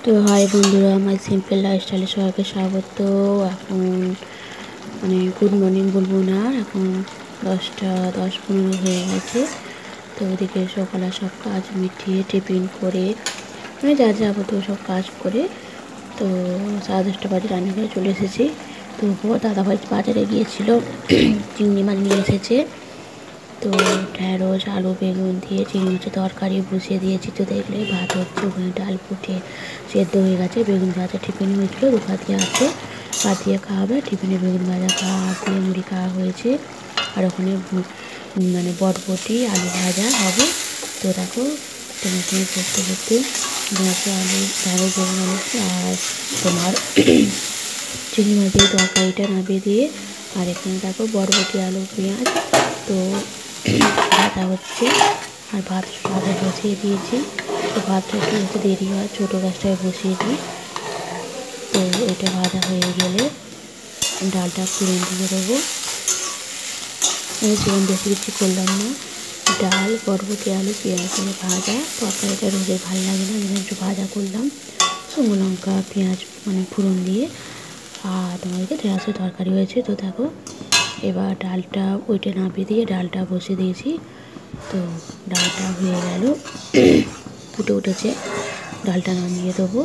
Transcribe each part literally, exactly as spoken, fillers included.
তো হাই বন্ধুরা, আমার সিম্পল লাইফস্টাইলে সবাইকে স্বাগত। এখন মানে গুড মর্নিং বলবো না, এখন দশটা দশ পনেরো হয়ে গেছে। তো ওদিকে সকালে সব কাজ মিটিয়ে টিফিন করে মানে যা যাবতীয় সব কাজ করে তো সাড়ে দশটা বাজে রান্নাঘরে চলে এসেছি। তো দাদাভাই বাজারে গিয়েছিল, চিংড়ি মাছ নিয়ে এসেছে। তো ঢ্যাঁড়স আলু বেগুন দিয়ে চিংড়ি মাছের তরকারি বসিয়ে দিয়েছি। তো দেখলে ভাত হচ্ছে, ওখানে ডাল ফুটে সেদ্ধ হয়ে গেছে। বেগুন ভাজা টিফিন হয়েছিল, দুপা দিয়ে আছে, ভাত দিয়ে খাওয়া হবে। টিফিনে বেগুন ভাজা খাওয়া দিয়ে মুড়ি খাওয়া হয়েছে। আর ওখানে মানে বটবটি আলু ভাজা হবে। তো দেখো তোমার সঙ্গে করতে করতে মাছে আলু ঢ্যাঁড়স বেগুন আলু আর তোমার চিংড়ি মাছের তরকারিটা নামিয়ে দিয়ে, আর এখানে দেখো বটবটি আলু পেঁয়াজ তো ভাজা হচ্ছে। আর ভাত ভাজা বসিয়ে দিয়েছি। তো ভাতটা একটু একটু দেরি হয়, ছোটো গ্যাসটায় বসিয়ে দিই। তো এটা ভাজা হয়ে গেলে ডালটা ফোড়ন দিয়ে দেবো। আমি সেরকম বেশি কিছু করলাম না, ডাল বরবটি আলু পেঁয়াজ দিয়ে ভাজা। তরকারিটা রোজের ভালো লাগে না, যেন একটু ভাজা করলাম শুকনো লঙ্কা পেঁয়াজ মানে ফোড়ন দিয়ে। আর তোমাদেরকে ঢেঁড়সের তরকারি হয়েছে। তো দেখো এবার ডালটা ওইটা নামিয়ে দিয়ে ডালটা বসিয়ে দিয়েছি। তো ডালটা হয়ে গেল, ফুটে উঠেছে, ডালটা নামিয়ে দেবো।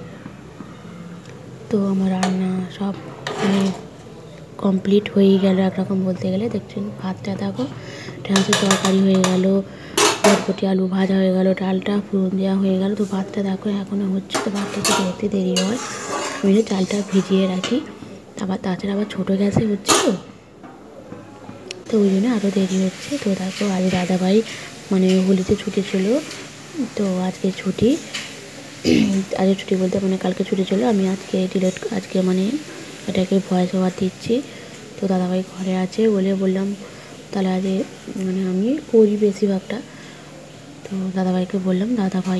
তো আমার রান্না সব মানে কমপ্লিট হয়ে গেল একরকম বলতে গেলে। দেখছেন ভাতটা দেখো ঢেঁড়সের তরকারি হয়ে গেল, বরবটি আলু ভাজা হয়ে গেল, ডালটা ফোড়ন দেওয়া হয়ে গেল। তো ভাতটা দেখো এখনও হচ্ছে। তো ভাতটা একটু দেখতে দেরি হয়, আমি চালটা ভিজিয়ে রাখি। আবার তাছাড়া আবার ছোটো গ্যাসে হচ্ছে তো তো ওই জন্য আরও দেরি হচ্ছে। তো দেখো আজ দাদাভাই মানে হোলিতে ছুটি ছিল, তো আজকে ছুটি আজকে ছুটি বলতে মানে কালকে ছুটি ছিল। আমি আজকে ডিলেট আজকে মানে এটাকে ভয়েস ওভার দিচ্ছি। তো দাদাভাই ঘরে আছে বলে বললাম তাহলে আজ মানে আমি করি বেশিরভাগটা। তো দাদাভাইকে বললাম, দাদাভাই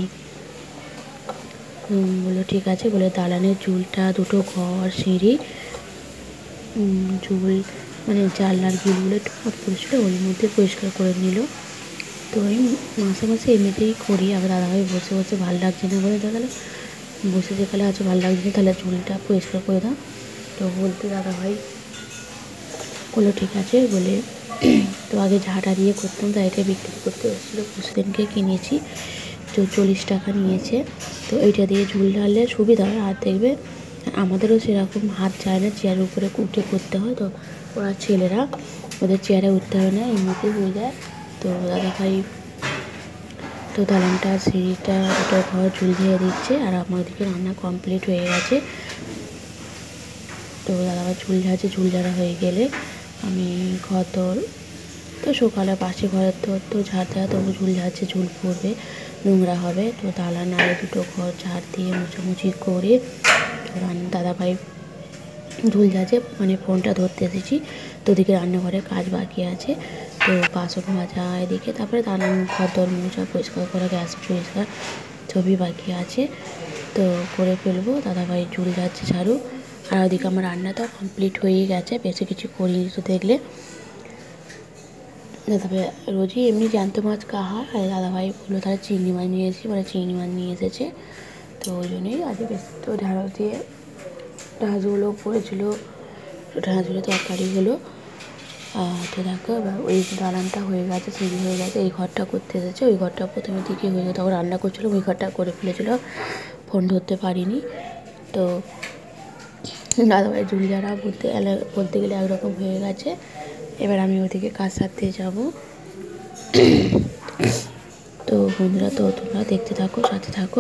বললো ঠিক আছে, বলে দালানের ঝুলটা দুটো ঘর সিঁড়ি ঝুল মানে জানলার গিলগুলো একটু ফট পড়েছিল, ওর মধ্যে পরিষ্কার করে নিল। তো আমি মাসে মাসে এমনিতেই করি। আবার দাদাভাই বসে বসে ভালো লাগছে না বলে দেখালো, বসে যেখানে আছে ভালো লাগছে না, তাহলে ঝুলটা পরিষ্কার করে দাও। তো বলতে দাদাভাই বললো ঠিক আছে বলে। তো আগে ঝাঁটা দিয়ে করতাম, তাই এটা বিক্রি করতে এসেছিলো, পরশুদিনকে কিনেছি। তো চল্লিশ টাকা নিয়েছে। তো এইটা দিয়ে ঝুল ঢাললে সুবিধা হয়। আর দেখবে আমাদেরও সেরকম হাত যায় না, চেয়ারের উপরে উঠে করতে হয়। তো ওরা ছেলেরা ওদের চেয়ারে উঠতে হয় না, এমনিতেই হয়ে যায়। তো দাদাভাই তো দালানটা সিঁড়িটা দুটো ঘর ঝুল দিয়ে দিচ্ছে, আর আমার ওদিকে রান্না কমপ্লিট হয়ে গেছে। তো দাদাভাই ঝুল ঝাড়ছে, ঝুল ঝাড়া হয়ে গেলে আমি ঘর তোর তো সকালে পাশে ঘরের তোর তো ঝাড় দেওয়া, তবু ঝুল ঝাড়ছে, ঝুল পড়বে নোংরা হবে। তো দালান আরে দুটো ঘর ঝাড় দিয়ে মুছামুছি করে দাদাভাই ঝুল ঝাড়ছে, মানে ফোনটা ধরতে এসেছি। তো ওদিকে রান্নাঘরে কাজ বাকি আছে, তো বাসন মাজা এদিকে, তারপরে দালান ঘর দর মোছা পরিষ্কার করা, গ্যাস পরিষ্কার সবই বাকি আছে। তো করে ফেলবো। দাদাভাই ঝুল ঝাড়ছে ঝাড়ু, আর ওদিকে আমার রান্নাটা কমপ্লিট হয়েই গেছে, বেশি কিছু করিনি। তো দেখলে দাদাভাই রোজই এমনি জ্যান্ত মাছ খাওয়া হয়, আর দাদাভাই বললো তাহলে চিংড়ি মাছ নিয়ে এসেছি, মানে চিংড়ি মাছ নিয়ে এসেছে। তো ওই জন্যই আজ বেশি তো ঢ্যাঁড়স দিয়ে ঢ্যাঁড়সগুলো পড়েছিলো, ঢ্যাঁড়সগুলো তরকারি হলো। তো দেখো এবার ওই দালানটা হয়ে গেছে, সিঁড়ি হয়ে গেছে, এই ঘরটা করতে এসেছে। ওই ঘরটা প্রথমে দিকে হয়ে গেছে, তখন রান্না করছিলো, ওই ঘরটা করে ফেলেছিলো, ফোন ধরতে পারিনি। তো দাদাভাই ঝুল ঝাড়া বলতে গেলে বলতে গেলে একরকম হয়ে গেছে। এবার আমি ওদিকে কাজ সারতে যাবো। তো বন্ধুরা, তো তোমরা দেখতে থাকো, সাথে থাকো।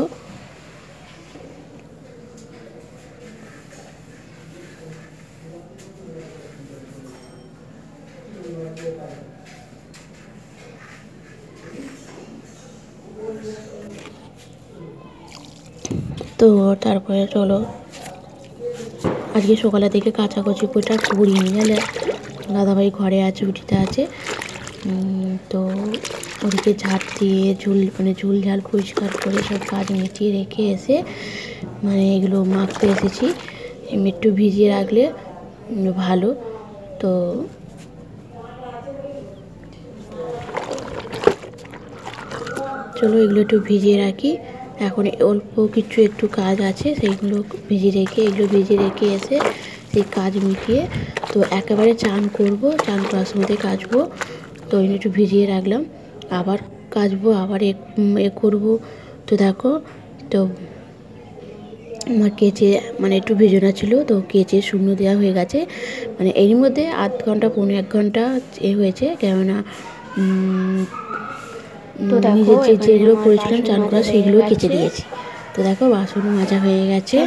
তো তারপরে চলো আজকে সকালের দিকে কাচাকুচি পোটা করিনি, জানলে দাদাভাই ঘরে আছে, উঠিতে আছে। তো ওদিকে ঝাড় দিয়ে ঝুল মানে ঝুল ঝাল পরিষ্কার করে সব কাজ মিটিয়ে রেখে এসে মানে এগুলো মাখতে এসেছি। এমনি একটু ভিজিয়ে রাখলে ভালো। তো চলো এগুলো একটু ভিজিয়ে রাখি, এখন অল্প কিছু একটু কাজ আছে, সেইগুলো ভিজিয়ে রেখে এগুলো ভিজিয়ে রেখে এসে সেই কাজ মিটিয়ে তো একেবারে চান করব। চান করার সময় কাচবো, তো একটু ভিজিয়ে রাখলাম, আবার কাচবো, আবার এ করবো। তো দেখো, তো আমার কেচে মানে একটু ভিজানো ছিল, তো কেচে শুকনো দেওয়া হয়ে গেছে। মানে এর মধ্যে আধ ঘন্টা পৌনে এক ঘন্টা এ হয়েছে, কেননা তো নিজের যে যেগুলো করেছিলাম চান করা সেগুলো কেচে দিয়েছি। তো দেখো বাসন মাজা হয়ে গেছে।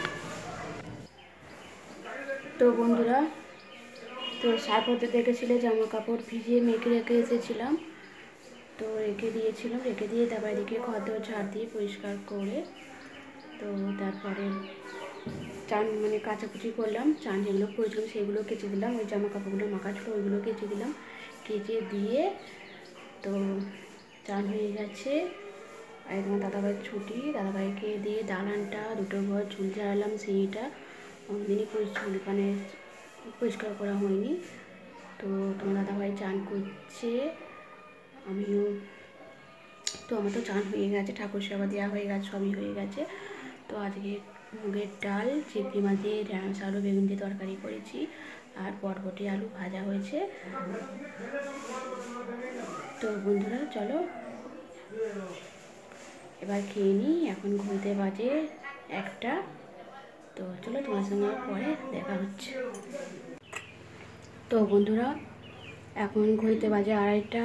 তো বন্ধুরা, তো সারপথে দেখেছিলে জামা কাপড় ভিজিয়ে মেখে রেখে এসেছিলাম, তো রেখে দিয়েছিলাম, রেখে দিয়ে তারপরে এদিকে ঘর দর ঝাড় দিয়ে পরিষ্কার করে তো তারপরে চান মানে কাচাকুচি করলাম। চান যেগুলো করেছিলাম সেগুলো কেচে দিলাম, ওই জামা কাপড়গুলো মাখা ছিল ওইগুলো কেচে দিলাম। কেচে দিয়ে তো চান হয়ে গেছে। আর তোমার দাদাভাইয়ের ছুটি, দাদাভাইকে দিয়ে দালানটা দুটো ঘর ঝুল ঝাড়ালাম, সেইটা অনেকদিনই পরিষ্কার মানে পরিষ্কার করা হয়নি। তো তোমার দাদাভাই চান করছে, আমিও তো আমার তো চান হয়ে গেছে, ঠাকুর সেবা দেওয়া হয়ে গেছে, সবই হয়ে গেছে। তো আজকে মুগের ডাল চিংড়ি মাছ দিয়ে ঢ্যাঁড়স আলু বেগুন দিয়ে তরকারি করেছি, আর বরবটি আলু ভাজা হয়েছে। তো বন্ধুরা চলো এবার খেয়ে নিই, এখন ঘুরতে বাজে একটা। তো চলো তোমার সঙ্গে পরে দেখা হচ্ছে। তো বন্ধুরা এখন ঘুরতে বাজে আড়াইটা।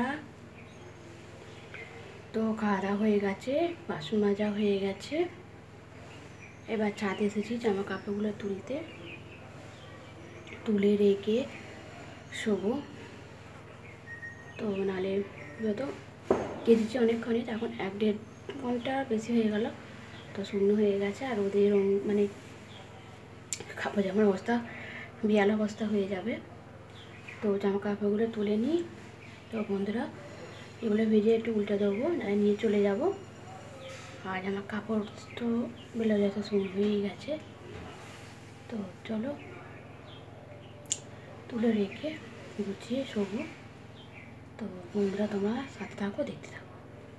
তো খাওয়া দাওয়া হয়ে গেছে, বাসন মাজা হয়ে গেছে, এবার ছাদে এসেছি জামা কাপড়গুলো তুলতে, তুলে রেখে শোবো। তো নাহলে যত কেটেছি অনেকক্ষণই, এখন এক দেড় ঘন্টা বেশি হয়ে গেল, তো শুকনো হয়ে গেছে। আর ওদের রং মানে কাপড় জামার অবস্থা বিয়াল অবস্থা হয়ে যাবে। তো জামা কাপড়গুলো তুলে নিই। তো বন্ধুরা এগুলো ভেজে একটু উল্টে দেবো, নাহলে নিয়ে চলে যাব। আর জামা কাপড় তো বেলা যত শুকনো হয়েই গেছে। তো চলো তুলে রেখে গুছিয়ে শোবো। তো বন্ধুরা তোমরা সাথে থাকো, দেখতে থাকো।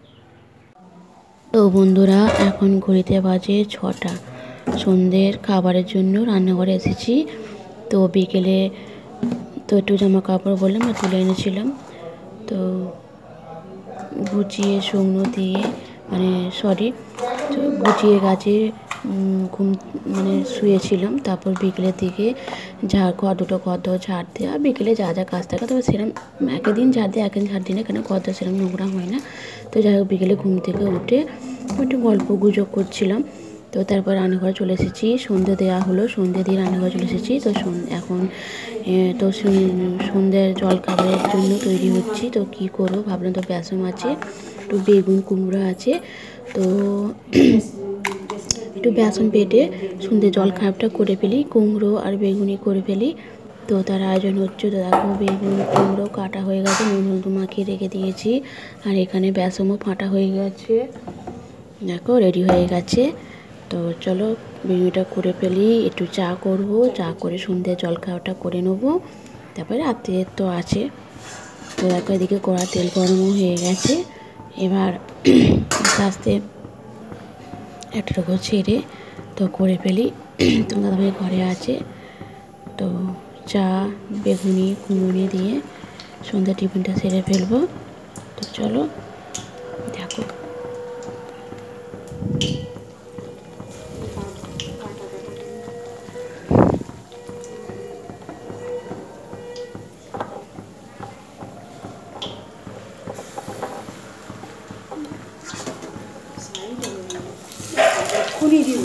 তো বন্ধুরা এখন ঘড়িতে বাজে ছটা, সন্ধ্যের খাবারের জন্য রান্নাঘরে এসেছি। তো বিকেলে তো একটু জামা কাপড় বললাম আর তুলে এনেছিলাম, তো গুছিয়ে শুকনো দিয়ে মানে সরি গুছিয়ে গাছে ঘুম মানে শুয়েছিলাম। তারপর বিকেলের দিকে ঝাড় ঘর দুটো ঘর দর ঝাড় দেওয়া, বিকেলে যা যা কাজ থাকে, তবে সেরকম একদিন ঝাড় দিয়ে একদিন ঝাড় দিই না, কেন ঘর দর সেরকম নোংরা হয় না। তো যাই হোক বিকেলে ঘুম থেকে উঠে একটু গল্প গুজব করছিলাম। তো তারপর রান্নাঘরে চলে এসেছি, সন্ধ্যে দেওয়া হলো, সন্ধ্যে দিয়ে রান্নাঘরে চলে এসেছি। তো এখন তো সন্ধ্যের জল খাবারের জন্য তৈরি হচ্ছি। তো কী করবো ভাবলাম, তো বেসন আছে, একটু বেগুন কুমড়ো আছে, তো একটু বেসন পেটে সন্ধ্যে জল খাবারটা করে ফেলি, কুমড়ো আর বেগুনি করে ফেলি। তো তার আয়োজন হচ্ছে। তো দেখো বেগুন কুমড়ো কাটা হয়ে গেছে, নুন হলুদ মাখিয়ে রেখে দিয়েছি, আর এখানে বেসনও ফাটা হয়ে গেছে, দেখো রেডি হয়ে গেছে। তো চলো বেগুনিটা করে ফেলি, একটু চা করব, চা করে সন্ধ্যে জল খাওয়াটা করে নেবো, তারপরে রাত্রে তো আছে। তো দেখো এদিকে কড়া তেল গরমও হয়ে গেছে, এবার আস্তে আস্তে একটা টুকু ছেড়ে তো করে ফেলি। তোমার দাদাভাই ঘরে আছে, তো চা বেগুনি কুমড়ো দিয়ে সন্ধ্যা টিফিনটা সেরে ফেলবো। তো চলো দেখো। খুলি দিন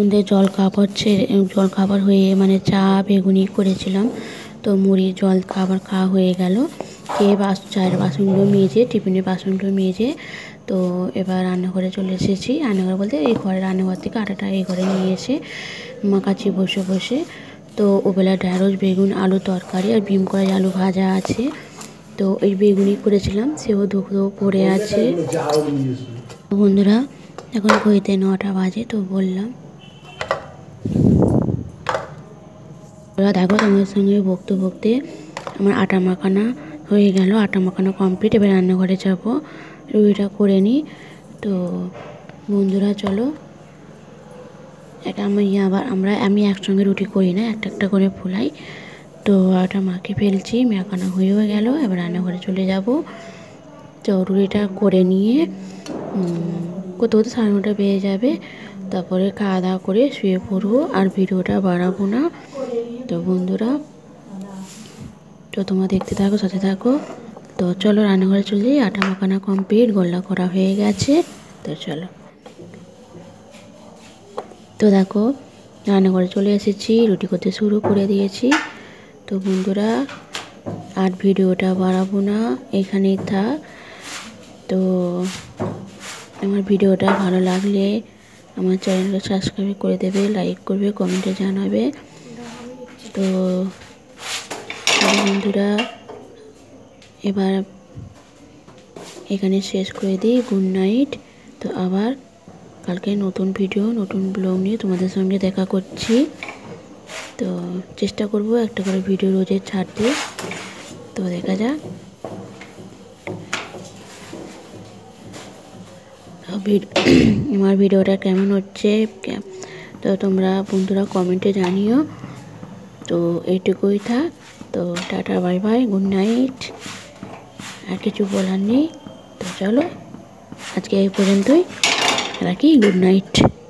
সন্ধ্যে জল খাবার ছেড়ে জল খাবার হয়ে মানে চা বেগুনি করেছিলাম, তো মুড়ি জল খাবার খাওয়া হয়ে গেল। খেয়ে বাস চায়ের বাসনগুলো মেজে টিফিনের বাসনগুলো মেজে তো এবার রান্নাঘরে চলে এসেছি। রান্নাঘর বলতে এই ঘরে, রান্নাঘর থেকে আটাটা এই ঘরে নিয়ে এসে মাখাচ্ছি বসে বসে। তো ওবেলা ঢ্যাঁড়স বেগুন আলু তরকারি আর ভীম কড়াই আলু ভাজা আছে, তো এই বেগুনি করেছিলাম সেও ধুকো পড়ে আছে। বন্ধুরা এখন ঘড়িতে নটা বাজে, তো বললাম ওরা দেখো তোমাদের সঙ্গে বকতে বকতে আমার আটা মাখানা হয়ে গেল, আটা মাখানো কমপ্লিট। এবার রান্নাঘরে যাবো, রুটিটা করে নিই। তো বন্ধুরা চলো, এটা আমি আবার আমরা আমি একসঙ্গে রুটি করি না, একটা একটা করে ফোলাই। তো আটা মাখে ফেলছি, মাখানো হয়েও গেল। এবার রান্নাঘরে চলে যাব। তো রুটিটা করে নিয়ে কোথাও কোথাও সাড়ে নটা বেজে যাবে, তারপরে খাওয়া দাওয়া করে শুয়ে পড়বো, আর ভিডিওটা বাড়াবো না। তো বন্ধুরা তো তোমরা দেখতে থাকো, সাথে থাকো। তো চলো রান্নাঘরে চলে যাই, আটা মাখানা কমপ্লিট, গোল্লা করা হয়ে গেছে। তো চলো, তো দেখো রান্নাঘরে চলে এসেছি, রুটি করতে শুরু করে দিয়েছি। তো বন্ধুরা আর ভিডিওটা বাড়াবো না, এখানেই থাক। তো আমার ভিডিওটা ভালো লাগলে আমার চ্যানেলকে সাবস্ক্রাইব করে দেবে, লাইক করবে, কমেন্টে জানাবে। তো বন্ধুরা এবার এখানে শেষ করে দিই, গুড নাইট। তো আবার কালকে নতুন ভিডিও নতুন ব্লগ নিয়ে তোমাদের সঙ্গে দেখা করছি। তো চেষ্টা করব একটা করে ভিডিও রোজে ছাড়তে। তো দেখা যাক আমার ভিডিওটা কেমন হচ্ছে, তো তোমরা বন্ধুরা কমেন্টে জানিও। তো এইটুকুই থাক। তো tata, bye bye, good night. আর কিছু বলার নেই। তো চলো আজকে এই পর্যন্তই রাখি, গুড নাইট।